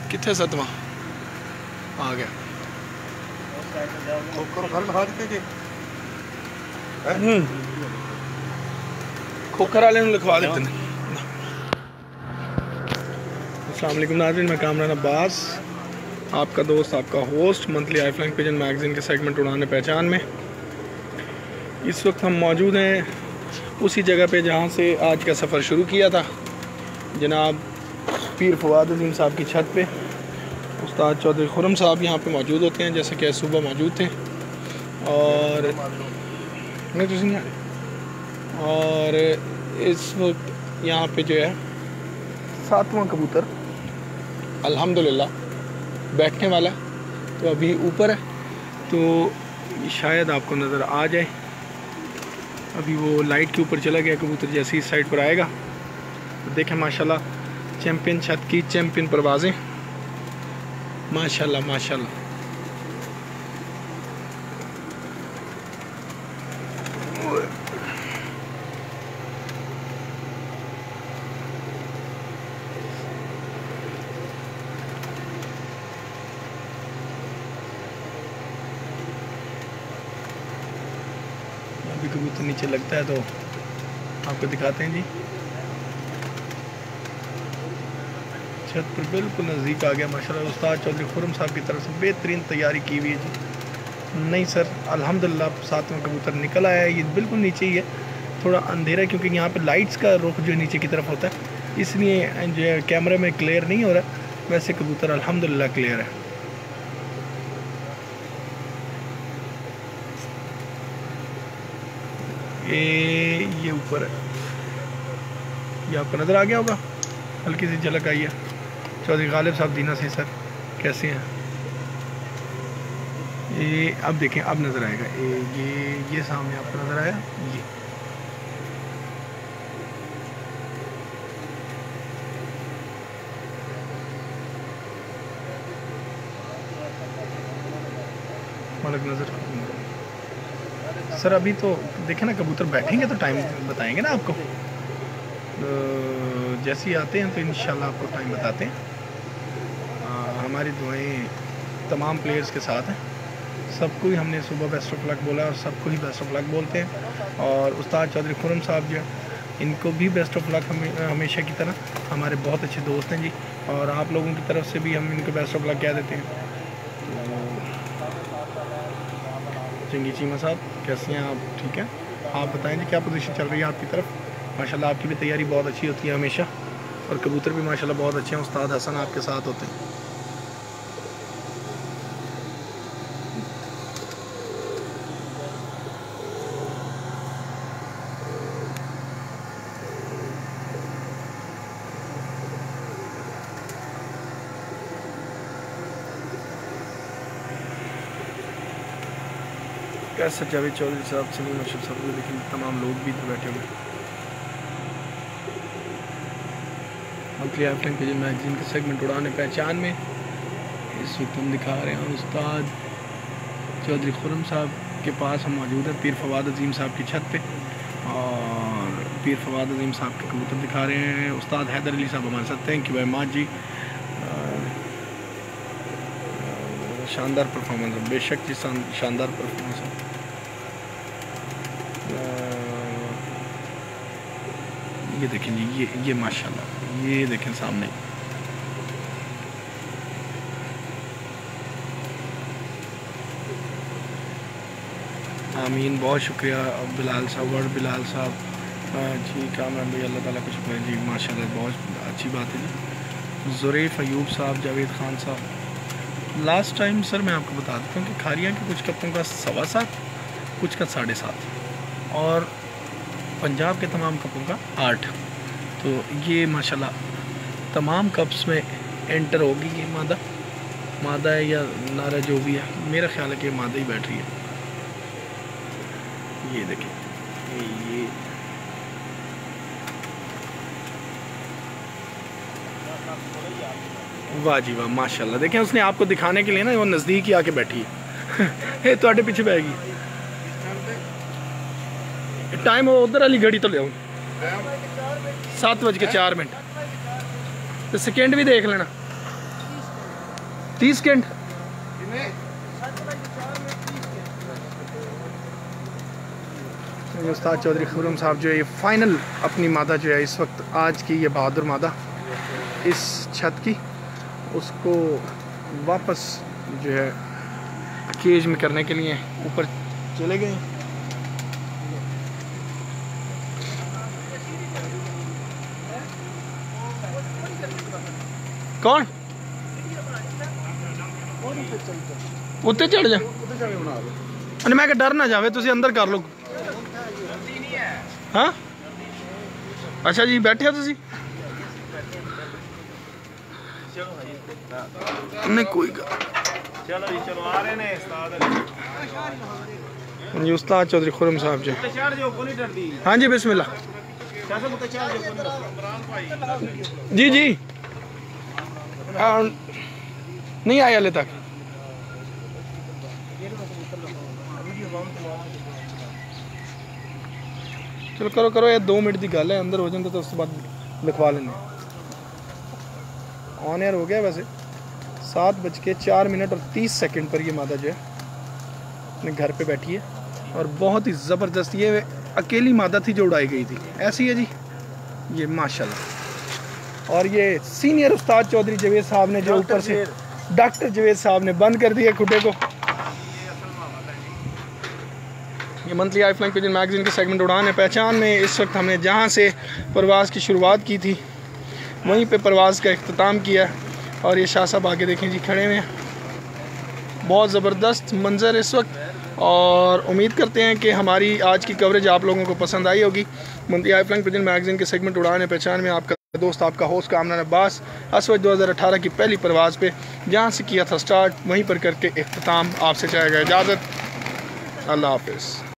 कितने सतवा आ गया खोखर वाले लिखवा देते हैं। अस्सलाम वालेकुम नाज़रीन, मैं कामरान अब्बास, आपका दोस्त, आपका host monthly I flying pigeon magazine के सेगमेंट उड़ाने पहचान में। इस वक्त हम मौजूद हैं उसी जगह पे जहाँ से आज का सफ़र शुरू किया था, जनाब पीर फवाद अजीम साहब की छत पे। उस्ताद चौधरी खुरम साहब यहाँ पे मौजूद होते हैं, जैसे कि सुबह मौजूद थे। और नहीं तो नहीं, और इस वक्त यहाँ पे जो है 7वां कबूतर अल्हम्दुलिल्लाह बैठने वाला है। तो अभी ऊपर है, तो शायद आपको नज़र आ जाए। अभी वो लाइट के ऊपर चला गया कबूतर, जैसे इस साइड पर आएगा तो देखें माशाल्लाह चैम्पियन छत की चैम्पियन परवाज़ें, माशाल्लाह माशाल्लाह। अभी कबूतर नीचे लगता है तो आपको दिखाते हैं जी। छत पर बिल्कुल नज़दीक आ गया माशाल्लाह। उस्ताद चौधरी खुरम साहब की तरफ से बेहतरीन तैयारी की हुई है जी। नहीं सर, अल्हम्दुलिल्लाह 7वां कबूतर निकल आया है। ये बिल्कुल नीचे ही है, थोड़ा अंधेरा है क्योंकि यहाँ पे लाइट्स का रुख जो नीचे की तरफ होता है, इसलिए जो है कैमरे में क्लियर नहीं हो रहा। वैसे कबूतर अल्हम्दुलिल्लाह क्लियर है। ये ऊपर है, ये आपको नज़र आ गया होगा, हल्की सी झलक आई है। चौधरी गालिब साहब दीना से सर कैसे हैं? ये अब देखें, अब नज़र आएगा। ये सामने आपको नज़र आया, ये मालक नज़र। सर अभी तो देखें ना, कबूतर बैठेंगे तो टाइम बताएंगे ना आपको। जैसे ही आते हैं तो इंशाल्लाह आपको टाइम बताते हैं। हमारी दुआएं तमाम प्लेयर्स के साथ हैं। सबको ही हमने सुबह बेस्ट ऑफ लक बोला और सबको ही बेस्ट ऑफ लक बोलते हैं। और उस्ताद चौधरी खुरम साहब जो इनको भी बेस्ट ऑफ लक, हमेशा की तरह हमारे बहुत अच्छे दोस्त हैं जी। और आप लोगों की तरफ से भी हम इनको बेस्ट ऑफ लक कह देते हैं। जंगी चीमा साहब कैसे हैं आप? ठीक है, आप बताएं जी क्या पोजीशन चल रही है आपकी तरफ? माशाल्लाह आपकी भी तैयारी बहुत अच्छी होती है हमेशा, और कबूतर भी माशाल्लाह बहुत अच्छे हैं। उस्ताद हसन आपके साथ होते हैं। कैसे जावेद चौधरी साहब, सलीम अशरफ साहब, लेकिन तमाम लोग भी इधर बैठे हुए। Monthly I flying pigeon magazine के सेगमेंट उड़ाने पहचान में इस वक्त हम दिखा रहे हैं उस्ताद चौधरी खुरम साहब के पास हम मौजूद हैं, पीर फवाद अजीम साहब की छत पे। और पीर फवाद अजीम साहब के कबूतर दिखा रहे हैं। उस्ताद हैदर अली साहब हमारे साथ, थैंक यू वेरी मच जी। शानदार परफॉर्मेंस है, बेशक जी शानदार परफॉर्मेंस है। ये देखें जी, ये माशाल्लाह, ये देखें सामने। आमीन, बहुत शुक्रिया बिलाल साहब और बिलाल साहब जी। कामरान भाई अल्लाह ताला का शुक्र है जी, माशाल्लाह बहुत अच्छी बात है जी। ज़ुरैफ अयूब साहब, जावेद खान साहब। लास्ट टाइम सर मैं आपको बता देता हूँ कि खारियाँ के कुछ कप्पों का 7.25, कुछ का 7.5, और पंजाब के तमाम कपों का 8। तो ये माशाल्लाह तमाम कप्स में एंटर होगी। ये मादा है या नारा जो भी है, मेरा ख्याल है कि मादा ही बैठ रही है। ये देखिए, ये वाह जी वाह, माशाल्लाह। देखें उसने आपको दिखाने के लिए ना वो नज़दीक ही आके बैठी है। थोड़े पीछे बैगी टाइम हो उधर वाली घड़ी तो ले 7:04 तो सेकेंड भी देख लेना। 30 सेकंड। उस्ताद चौधरी खुर्रम साहब जो है ये फाइनल अपनी मादा जो है इस वक्त आज की ये बहादुर मादा इस छत की उसको वापस जो है केज में करने के लिए ऊपर चले गए। कौन उत्ते चढ़ जा मैं डर ना जावे तुसी अंदर कर लो। हाँ अच्छा जी बैठे हो तुसी नहीं कोई चलो जी चलो आ रहे ने जी उस्ताद चौधरी खुर्रम साहब जी। हाँ जी बिस्मिल्लाह जी जी नहीं आया हाले तक। चलो करो करो ये 2 मिनट की गल है अंदर हो जाए तो उस बाद लिखवा लेंगे। ऑन एयर हो गया वैसे 7:04 और 30 सेकंड पर ये मादा जो है अपने घर पे बैठी है और बहुत ही ज़बरदस्त ये अकेली मादा थी जो उड़ाई गई थी। ऐसी है जी ये माशाल्लाह। और ये सीनियर उस्ताद चौधरी जवेद साहब ने जो ऊपर से डॉक्टर जवेद साहब ने बंद कर दिया खुटे को। ये monthly I flying pigeon magazine के सेगमेंट उड़ान है पहचान में इस वक्त हमने जहाँ से परवाज़ की शुरुआत की थी वहीं पे परवाज़ का इख्तिताम किया और ये शाह साहब आगे देखें जी खड़े हुए हैं। बहुत ज़बरदस्त मंज़र इस वक्त और उम्मीद करते हैं कि हमारी आज की कवरेज आप लोगों को पसंद आई होगी। Monthly I flying pigeon magazine के सेगमेंट उड़ान है पहचान में आपका दोस्त आपका होस्ट कामरान अब्बास असवज 2018 की पहली परवाज़ पे जहाँ से किया था स्टार्ट वहीं पर करके इख्तिताम आपसे चाहेगा इजाज़त। अल्लाह हाफ़िज़।